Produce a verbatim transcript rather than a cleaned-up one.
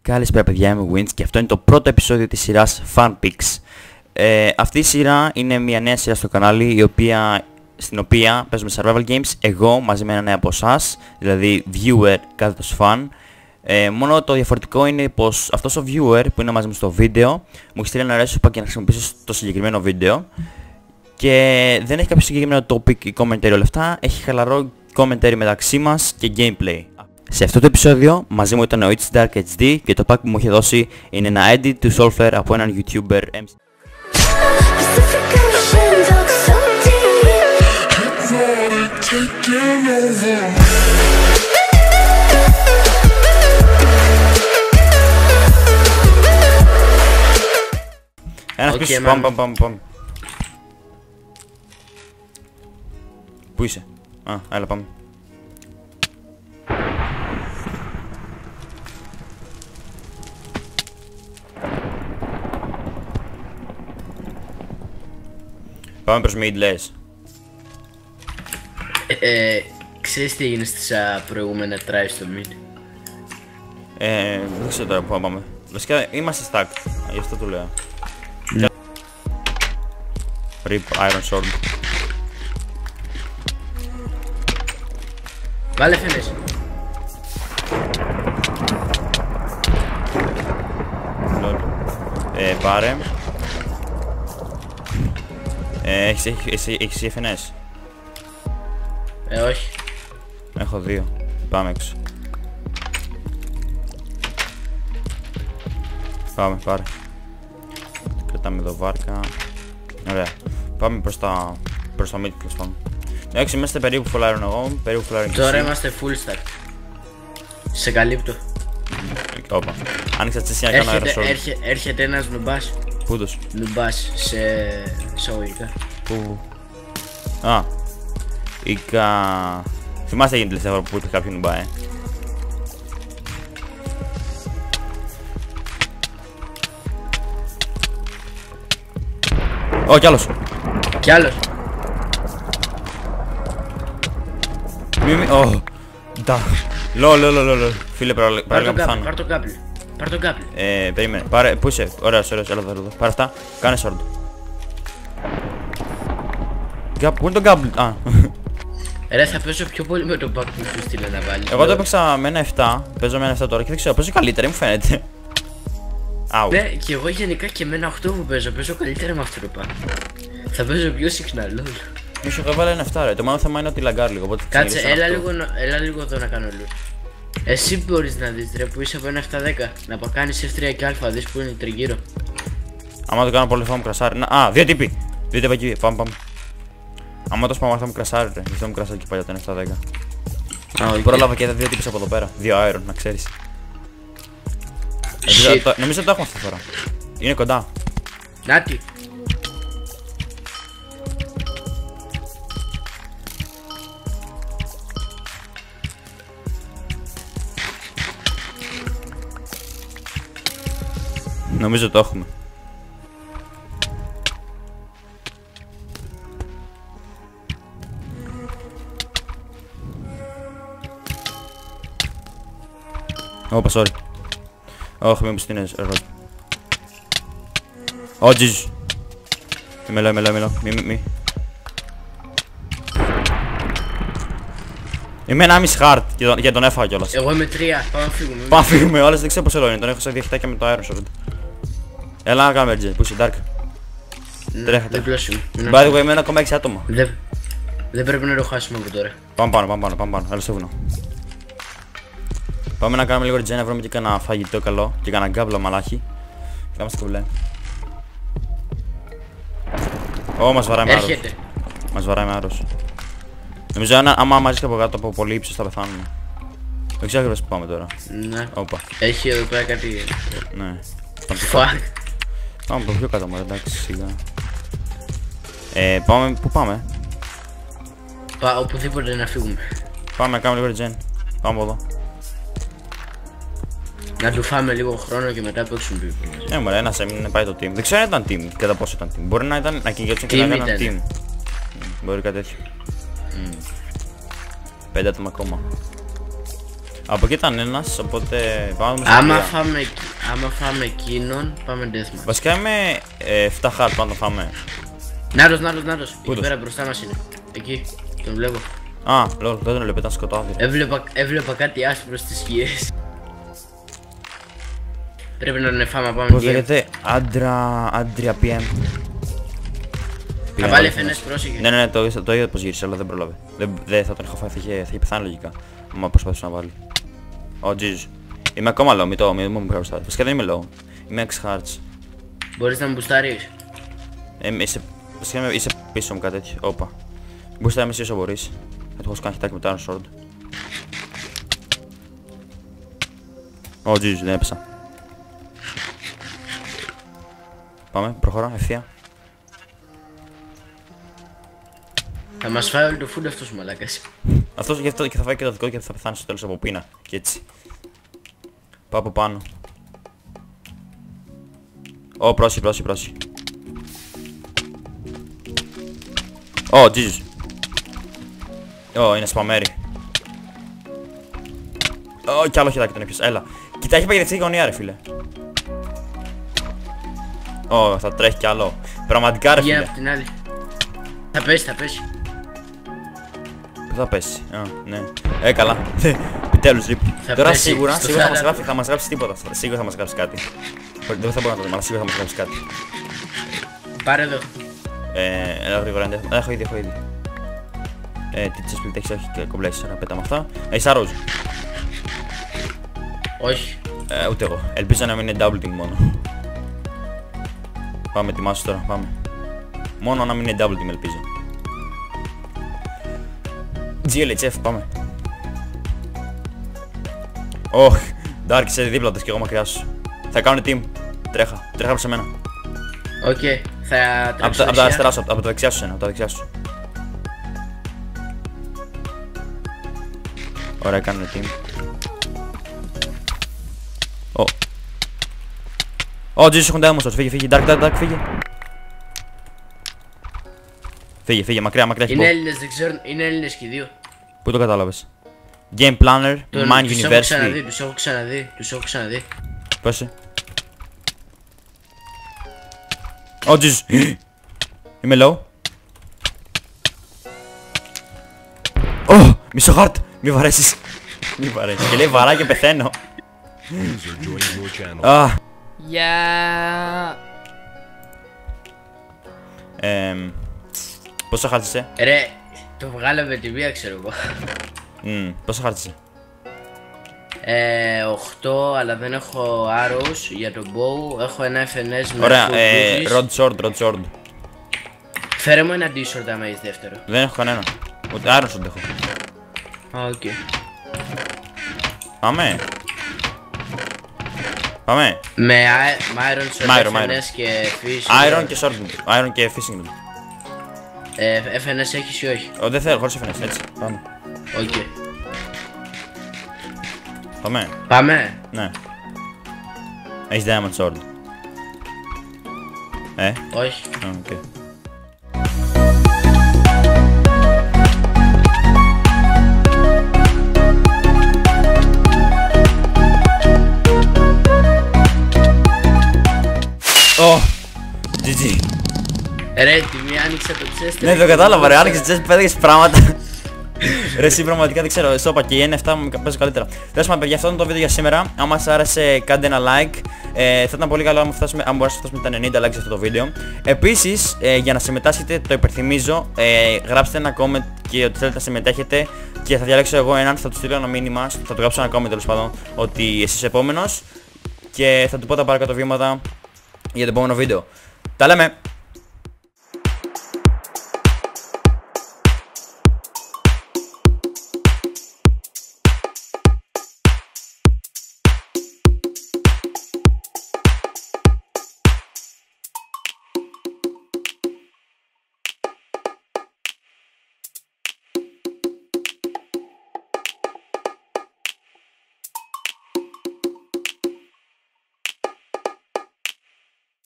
Καλησπέρα παιδιά, είμαι ο Winch και αυτό είναι το πρώτο επεισόδιο της σειράς FunPix. Ε, αυτή η σειρά είναι μια νέα σειρά στο κανάλι, η οποία, στην οποία παίζουμε survival games, εγώ μαζί με έναν νέο από εσάς, δηλαδή viewer κάθετος fan. Ε, μόνο το διαφορετικό είναι πως αυτός ο viewer που είναι μαζί μου στο βίντεο μου έχει στείλει ένα recipe και να χρησιμοποιήσω το συγκεκριμένο βίντεο και δεν έχει κάποιο συγκεκριμένο topic ή commentary όλα αυτά, έχει χαλαρό commentary μεταξύ μας και gameplay. Σε αυτό το επεισόδιο μαζί μου ήταν ο ItsDarkHD και το pack που μου είχε δώσει είναι ένα edit του Solfer από έναν YouTuber εμ σι. Ένας πίσω, πάμε, πάμε, πάμε, πάμε. Πού είσαι? Α, έλα πάμε. Πάμε προς mid, λες. Ε, ξέρεις τι έγινε στις α, προηγούμενα try στο mid? Ε, δεν ξέρω τώρα που πάμε. Βασικά είμαστε stack, γι' αυτό το λέω. Ναι. Rip Iron Sword. Βάλε φαίνες. Ε, πάρε. Ε, έχεις, έχεις, έχεις εφ εν ες? Ε, όχι. Έχω δύο. Πάμε έξω. Πάμε, πάρε. Κρατάμε εδώ βάρκα. Ωραία. Πάμε προς τα... προς το mid plus πάμε. Εντάξει, είμαστε περίπου full iron εγώ, περίπου full iron και τώρα εσύ. είμαστε full stack. Σε καλύπτω. Όπα. Άνοιξα τσίση να κάνω Έρχεται, aerosol. έρχε, έρχεται ένας νουμπάς. Πούτος. Νουμπάς σε εισαγωγικά. Πού? Α. Ικα... Θυμάστε γίνει τελευταία φορά που είπε κάποιον νουμπά, ε. Ω, κι άλλος. Κι άλλος. Μη μη... Ω. Ντα. Λο, λο, λο, λο. Φίλε, Πάρ' παραλίγα το που κάπλι, φάνω. πάρ' το κάπλι. Πάρ' το κάπλι. Ε, περίμενε. Πάρε, πού είσαι? Ωραίος, ωραίος, έλα εδώ, έλα εδώ. Πάρε αυτά, κάνε sword. Γκάπ, πού είναι το γκάμπλ? Α. Ρε, θα παίζω πιο πολύ με τον pack που σου στείλε να βάλει. Εγώ το έπαιξα με ένα επτά, παίζω με ένα επτά τώρα και δεν ξέρω, παίζω καλύτερα, μου φαίνεται. Αου. Ναι, και εγώ γενικά και με ένα οκτώ που παίζω, παίζω καλύτερα με αυτό το pack. Θα παίζω πιο συχνά, λόλ. Μισό, εγώ έβαλα ένα επτά ρε, το μόνο θέμα είναι ότι λαγκάρει λίγο, οπότε θα Κάτσε, ξαναγυρίσω έλα ένα οκτώ. λίγο, να- έλα λίγο εδώ να κάνω loot. Εσύ μπορείς να δεις ρε που είσαι από ένα επτά δέκα. Να πα κάνεις εφ τρία και α, δεις που είναι τριγύρω. Άμα το κάνω πολύ θα μου κρασάρει. Να, α, δύο τύποι. Δύο τύποι εκεί, πάμε, πάμε. Άμα το σπάμα θα μου κρασάρει ρε, γιατί θα μου κρασάρει και παλιά το επτά δέκα. Πρόλαβα και είδα δύο τύπους από εδώ πέρα, δύο iron, να ξέρεις. Shit. Το- Νομίζω ότι το έχουμε αυτή τη φορά. Είναι κοντά. Νάτι. Νομίζω το έχουμε. Όπα, sorry. Όχι, μην μου στείνες ροζ. Ω, τζιζ. Μη μιλάω, μιλάω, μιλάω. Μη, μη, μη. Είμαι ένα μισή χαρτ και τον, και τον έφαγα κιόλας. Εγώ είμαι τρία, πάμε να φύγουμε. Πάμε να φύγουμε, όλες δεν ξέρω πως ελό είναι. Τον έχω σε διαχειτάκια με το Iron Sword. Έλα να κάνουμε Ergen, πού είσαι, Dark. Τρέχετε. Διπλός είμαι. By the way, με ένα κόμμα έξι άτομα. Δεν, δεν πρέπει να το χάσουμε από τώρα. Πάμε πάνω, πάμε πάνω, πάμε πάνω, έλα στο βουνό. Πάμε να κάνουμε λίγο Ergen, να βρούμε και κανένα φαγητό καλό και κανένα γκάμπλο μαλάχι. Κάμε στο κουμπλέ. Ω, μας βαράει με άρρος. Έρχεται. Μας βαράει με άρρος. Νομίζω αν, άμα μαζείς και από κάτω από πολύ ύψος θα πεθάνουμε. Δεν ξέρω ακριβώς που πάμε τώρα. Ναι. Όπα, Έχει εδώ πέρα κάτι. ναι. Πάμε πιο Fuck. Πάμε από πιο κάτω μωρέ, εντάξει, σιγά. Ε, πάμε, πού πάμε? Πα, οπουδήποτε να φύγουμε. Πάμε να κάνουμε λίγο Ergen. Πάμε από εδώ. Να του φάμε λίγο χρόνο και μετά παίξουν πιο πολύ. Ναι, μωρέ, ένας έμεινε πάει το team. Δεν ξέρω αν ήταν team, κατά πόσο ήταν team. Μπορεί να ήταν να κυνηγιόντουσαν και να Team έκαναν ήταν. team. Μμ, μπορεί κάτι τέτοιο. Μμ. Πέντε άτομα ακόμα. Από εκεί ήταν ένας, οπότε πάμε μέσα. Άμα φάμε, άμα φάμε εκείνον, πάμε deathmatch. Βασικά είμαι ε, επτά χάρτ, πάντα φάμε. Νάρος, νάρος, νάρος. Εκεί Πού το? πέρα μπροστά μας είναι. Εκεί, τον βλέπω. Α, λόλ, δεν τον βλέπω, ήταν σκοτάδι. Έβλεπα, έβλεπα κάτι άσπρο στις σκιές. Πρέπει να είναι φάμα, πάμε. Πώς game. λέγεται, άντρα, άντρια πι εμ. Θα βάλει εφ εν ες, πρόσεχε. Ναι, ναι, ναι, το, το είδα πως γύρισε, αλλά δεν προλάβε. Δεν, δεν θα τον είχα φάει, θα είχε, θα είχε πεθάνει λογικά. Μα προσπαθούσε να βάλει. Ω, oh, Jesus. Είμαι ακόμα low, μη το, μη μου χρειάζεται. Βασικά δεν είμαι low. Είμαι έξι hearts. Μπορείς να μου μπουστάρεις. Ε, είσαι, βασικά είσαι πίσω μου κάτι τέτοιο. Όπα. Μπορείς να είμαι εσύ όσο μπορείς. Θα του έχω κάνει χιτάκι με το Iron Sword. Ω, oh, Jesus, δεν έπεσα. Πάμε, προχώρα, ευθεία. Θα μας φάει όλο το food αυτός ο μαλάκας. Αυτός γι' αυτό και θα φάει και το δικό και θα πεθάνει στο τέλος από πείνα. Και έτσι. Πάω από πάνω. Ω, πρόσι, πρόσι, πρόσι. Ω, Jesus. Ω, είναι σπαμέρι. Ω, κι άλλο χιτάκι τον έπιασα, έλα. Κοίτα, έχει παγιδευτεί η γωνία ρε φίλε. Ω, θα τρέχει κι άλλο. Πραγματικά ρε Για φίλε. απ' την άλλη. Θα πέσει, θα πέσει. Πού θα πέσει, α, ναι. Ε, καλά. Επιτέλους ρίπ. Θα Τώρα πέσει σίγουρα, στο σίγουρα θα μας, σαράντα. γράψει, θα μας γράψει τίποτα. Σίγουρα θα μας γράψει κάτι. Δεν θα μπορώ να το δούμε, αλλά σίγουρα θα μας γράψει κάτι. Πάρε εδώ. Ε, έλα γρήγορα, δεν έχω ήδη, έχω ήδη. Ε, τι chest plate έχεις, όχι και κομπλέσεις, να πέταμε αυτά. Έχεις arrows. Όχι. Ε, ούτε εγώ. Ελπίζω να μην είναι double team μόνο. Πάμε, ετοιμάσου τώρα, πάμε. Μόνο να μην είναι double team ελπίζω. τζι ελ έιτς εφ, πάμε. Ωχ, Dark είσαι δίπλα τους και εγώ μακριά σου. Θα κάνουν team. Τρέχα, τρέχα προς εμένα. Οκ. Θα Από τρέξω τα από τα αριστερά δεξιά. σου, από τα δεξιά σου ένα, από τα δεξιά σου. Ωραία, κάνουν team. Ω. Ω, Jesus έχουν τα έμμοσος, φύγε, φύγε, Dark, Dark, Dark, φύγε. Φύγε, φύγε, μακριά, μακριά, έχει Είναι πω. Έλληνες, δεν ξέρω. Είναι Έλληνες και οι δύο. Πού το κατάλαβες? Game Planner, Τον- Mind τους έχω ξαναδεί, University. τους έχω ξαναδεί, τους έχω ξαναδεί. Πώς είσαι? Ω, Jesus. Είμαι low. Ω, μισό heart. Μη βαρέσεις. Μη βαρέσεις. Και λέει βαρά και πεθαίνω. User joined your channel. Α, Για... εμ, πόσο hearts είσαι? Ρε, το βγάλαμε τη μία ξέρω εγώ. Μμμ, πόσο hearts είσαι? Ε, οκτώ, αλλά δεν έχω arrows για τον bow. Έχω ένα εφ εν ες με Ωραία, full ε, booties. Rod Sword, Rod Sword. Φέρε μου ένα D-sword άμα είσαι δεύτερο. Δεν έχω κανένα. Ούτε Iron Sword έχω. Α, οκ. Πάμε. Πάμε. Με i- με iron sword, Με iron, εφ εν με ες και fish. Iron και Sword. Iron και Fishing Rod. Ε, εφ εν ες έχεις ή όχι? Ω, δεν θέλω, χωρίς εφ εν ες, έτσι. Πάμε. Οκ. Πάμε. Πάμε. Ναι. Έχεις Diamond Sword. Ε, Όχι. α, οκ. Ω, τζι τζι. Ρε, τη μία άνοιξε το chest. Ναι, το κατάλαβα ρε, άνοιξε τσες, πέταγες πράγματα. Ρε εσύ πραγματικά δεν ξέρω, στο είπα και η εν επτά μου παίζει καλύτερα. Τέλος πάντων παιδιά, αυτό ήταν το βίντεο για σήμερα. Αν σας άρεσε κάντε ένα like. ε, Θα ήταν πολύ καλό αν, φτάσουμε, αν μπορέσουμε να φτάσουμε τα ενενήντα likes σε αυτό το βίντεο. Επίσης, ε, για να συμμετάσχετε, το υπενθυμίζω, ε, γράψτε ένα comment και ότι θέλετε να συμμετέχετε. Και θα διαλέξω εγώ έναν, θα του στείλω ένα μήνυμα, θα του γράψω ένα comment τέλος πάντων, ότι εσύ είσαι επόμενος. Και θα του πω τα παρακάτω βήματα για το επόμενο βίντεο. Τα λέμε!